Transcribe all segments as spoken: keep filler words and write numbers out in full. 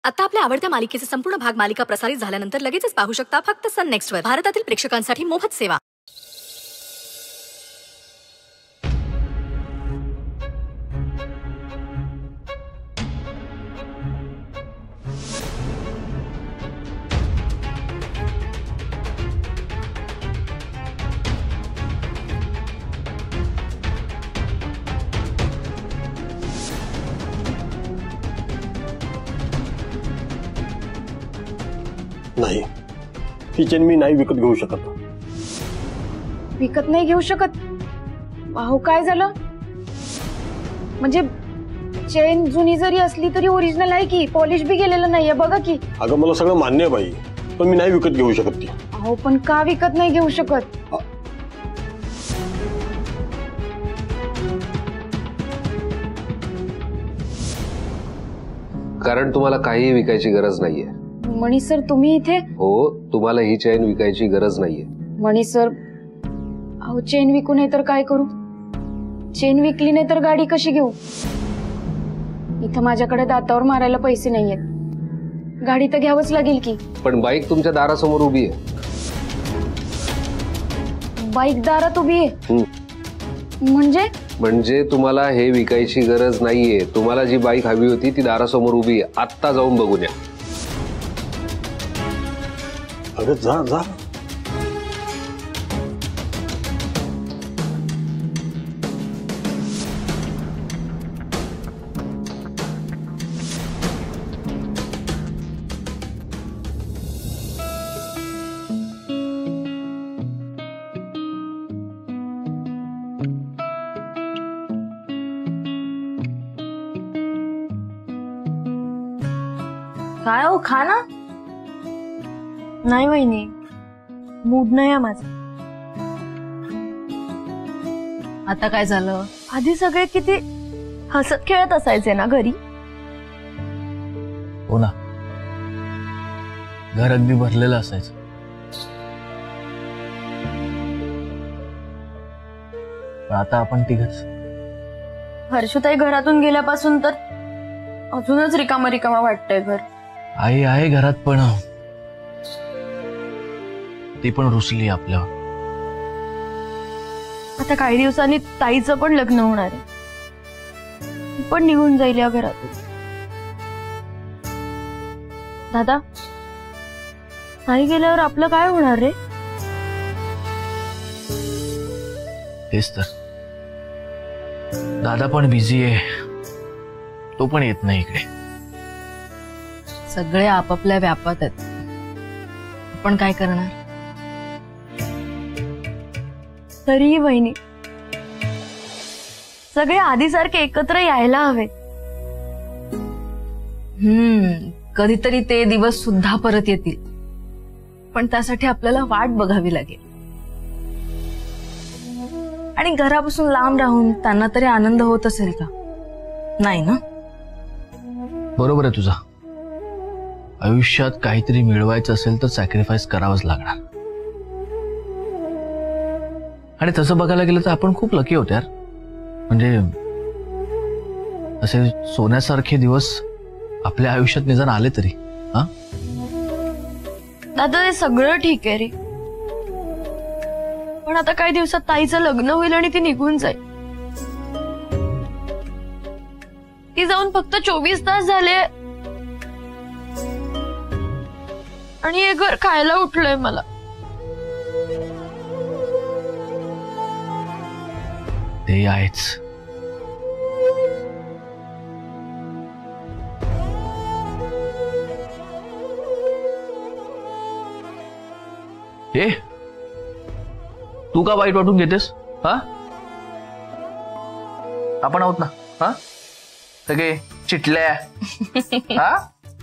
आता आपल्या आवडत्या मालिकेचे संपूर्ण भाग मालिका प्रसारित झाल्यानंतर लगेचच पाहू शकता फक्त सन नेक्स्ट वर. भारतातील प्रेक्षकांसाठी मोफत सेवा. नाही, ही चेन मी नाही विकत घेऊ शकत. विकत नाही घेऊ शकत? अहो काय झालं? म्हणजे चेन जुनी जरी असली तरी ओरिजिनल आहे की, पॉलिश बी गेलेलं नाहीये बघा की. अगं मला सगळं मान्य आहे बाई, पण मी नाही विकत घेऊ शकत ती. अहो पण का विकत नाही घेऊ शकत? कारण तुम्हाला काही विकायची गरज नाहीये. मनीष सर तुम्ही इथे? हो, तुम्हाला ही चेन विकायची गरज नाहीये. मनीष सर, अहो चेन विकू नाही तर काय करू? चेन विकली नाही तर गाडी कशी घेऊ? इथं माझ्याकडे दातावर मारायला पैसे नाहीयेत. गाडी तर घ्यावंच लागेल की. पण बाईक तुमच्या दारासमोर उभी आहे. बाईक दारात उभी आहे म्हणजे? म्हणजे तुम्हाला हे विकायची गरज नाहीये. तुम्हाला जी बाईक हवी होती ती दारासमोर उभी आहे. आत्ता जाऊन बघून या. अगं जा जा. काय हो, खा ना. नाही वहिनी, मूड नाही माझा. आता काय झालं? आधी सगळे किती हसत खेळत असायचे ना घरी. हो ना, घर अगदी भरलेलं असायचं. पण आता आपण तिघच. हर्षुताई घरातून गेल्यापासून तर अजूनच रिकामा रिकामा वाटतंय घर. आई आहे घरात, पण ती पण रुसली आपल्यावर. आता काही दिवसांनी ताईचं पण लग्न होणार आहे. ती पण निघून जाईल या घरातून. दादा, ताई गेल्यावर आपलं काय होणार रे? तेच तर. दादा पण बिझी आहे, तो पण येत नाही इकडे. सगळे आपापल्या व्यापात आहेत. आपण काय करणार? तरीही वहिनी, सगळे आधीसारखे एकत्र यायला हवे. हम्म कधीतरी ते दिवस सुद्धा परत येतील, पण त्यासाठी आपल्याला वाट बघावी लागेल. आणि घरापासून लांब राहून त्यांना तरी आनंद होत असेल का? नाही ना? बरोबर आहे तुझा. आयुष्यात काहीतरी मिळवायचं असेल तर सॅक्रिफाईस करावंच लागणार. आणि तसं बघायला गेलं तर आपण खूप लकी होतो यार. म्हणजे असे सोन्यासारखे दिवस आपल्या आयुष्यात निदान आले तरी. हा दादा, ते सगळं ठीक आहे रे, पण आता काही दिवसात ताईचं लग्न होईल आणि ती निघून जाईल. ती जाऊन फक्त चोवीस तास झाले आणि हे घर खायला उठलंय मला. ते आहेच. हे तू का वाईट वाटून घेतेस? हा आपण आहोत ना. हा सगळे चिटल्या. हा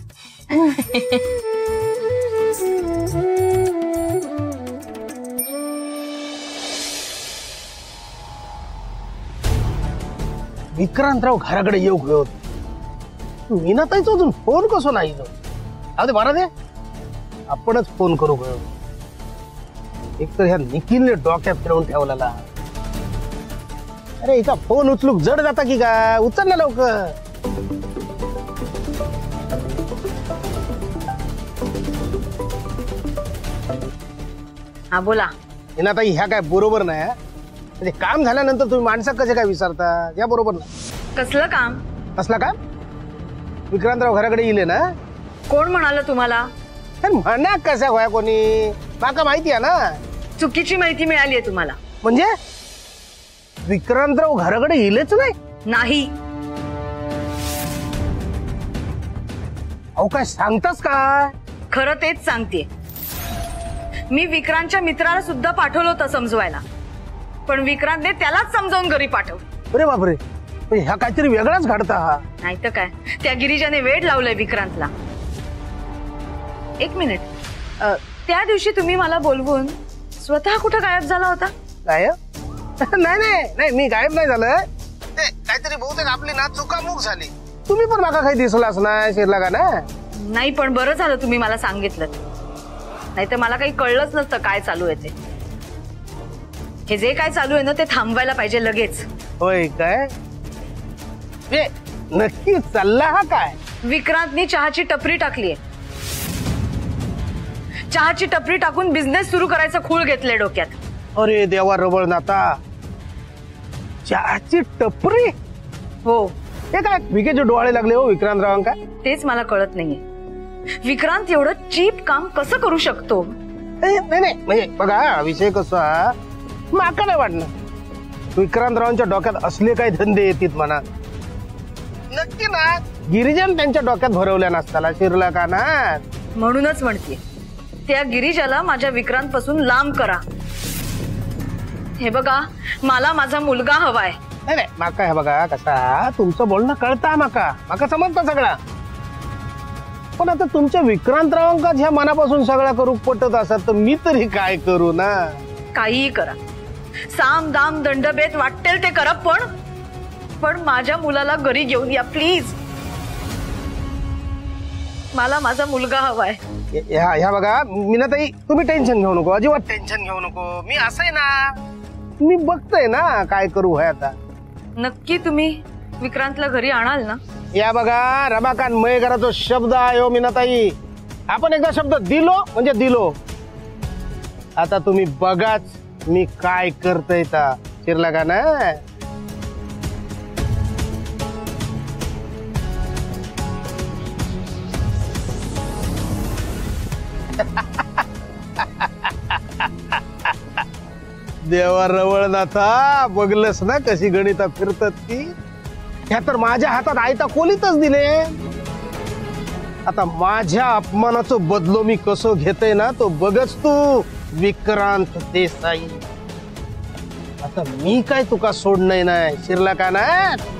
विक्रांतराव घराकडे येऊ घेऊ. मीनाताईचा अजून फोन कसो नाही. अरे बरा दे, आपणच फोन करू घेऊ. एक तर ह्या निखिलने डोक्यात फिरवून ठेवलेला. अरे एका फोन उचलूक जड जाता की का? उचल ना लवकर. हा बोला. मीनाताई ह्या काय बरोबर नाही हा? म्हणजे काम झाल्यानंतर तुम्ही माणसं कसे काय विसरता या बरोबर नाही. कसलं काम? कसला काम? विक्रांतराव घराकडे येले ना. कोण म्हणाल तुम्हाला? म्हणा कशा होया कोणी माका माहिती आहे ना. चुकीची माहिती मिळाली आहे तुम्हाला. म्हणजे विक्रांतराव घराकडे येलेच नाही? नाही. अहो काय सांगतास काय? खरं तेच सांगते. मी विक्रांतच्या मित्राला सुद्धा पाठवलं होतं समजवायला, पण विक्रांतने त्यालाच समजावून घरी पाठवलं. अरे बापरे, म्हणजे ह्या काहीतरी वेगळाच घडता हा. नाही तर काय, त्या गिरिजाने वेड लावलंय विक्रांतला. एक मिनिट, अ, त्या दिवशी तुम्ही मला बोलवून स्वतः कुठं गायब झाला होता? गायब नाही नाही नाही मी गायब नाही झालं. ते काहीतरी बहुतेक आपली ना चुकामुक झाली. तुम्ही पण माका काही दिसलाच नाही शिरला का ना. नाही, पण बरं झालं तुम्ही मला सांगितलं, नाही तर मला काही कळलंच नसतं काय चालू आहे ते. हे जे काय चालू आहे ना ते थांबवायला पाहिजे लगेच. होय काय? ए, नक्की चालला हा काय? विक्रांतनी चहाची टपरी टाकलीये. चहाची टपरी टाकून बिझनेस सुरू करायचं खूळ घेतलंय डोक्यात. अरे देवा रबळ नाता, चहाची टपरी? हो. हे काय विकेचे डोळे लागले हो विक्रांतरावांका? तेच मला कळत नाहीये, विक्रांत एवढं चीप काम कसं करू शकतो? नाही नाही म्हणजे बघा विषय कसा, माका नाही वाटणार विक्रांतरावांच्या डोक्यात असले काही धंदे येतील म्हणा. नक्की ना गिरिजन त्यांच्या डोक्यात भरवल्या नसताना शिरला का ना. म्हणूनच म्हणते, त्या गिरिजाला माझ्या विक्रांत पासून लांब करा. हे बघा, मला माझा मुलगा हवाय. नाही नाही माका हे बघा कसा तुमचं बोलणं कळता, माका माका समजता सगळा. पण आता तुमच्या विक्रांतरावांका ह्या मनापासून सगळा करू पटत असत तर मी तरी काय करू ना. काहीही करा, साम दाम दंडभेद वाटेल ते करा, पण पण माझ्या मुलाला घरी घेऊन या प्लीज. मला माझा मुलगा हवाय. ह्या ह्या बघा मीनाताई, तुम्ही टेन्शन घेऊ नको, अजिबात टेन्शन घेऊ नको. मी असं आहे ना, मी बघतोय ना काय करू आहे आता. नक्की तुम्ही विक्रांतला घरी आणाल ना? या बघा रमाकांत मयेकरांचा शब्द आहे हो मीनाताई. आपण एकदा शब्द दिलो म्हणजे दिलो. आता तुम्ही बघाच मी काय करतोय ता. शिरला का ना. देवा रवळनाथा, बघलस ना कशी गणिता फिरतात ती. ह्या तर माझ्या हातात आयता कोलीतच दिले. आता माझ्या अपमानाचं बदलो मी कसं घेतोय ना तो बघच तू विक्रांत देसाई. आता मी काय तुका सोडणं नाही शिरला का ना.